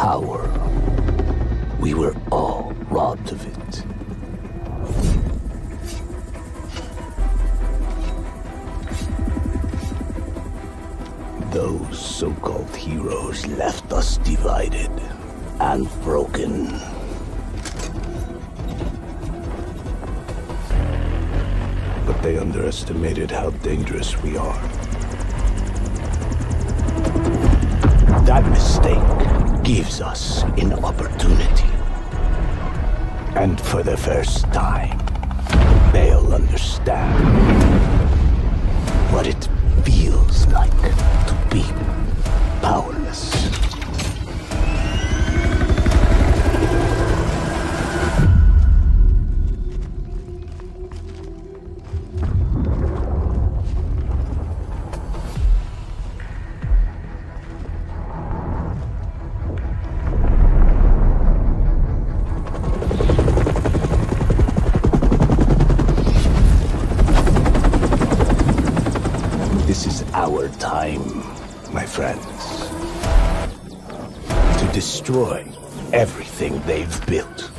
power. We were all robbed of it. Those so-called heroes left us divided and broken. But they underestimated how dangerous we are. That mistake gives us an opportunity. And for the first time, they'll understand what it feels like to be powerless. This is our time, my friends, to destroy everything they've built.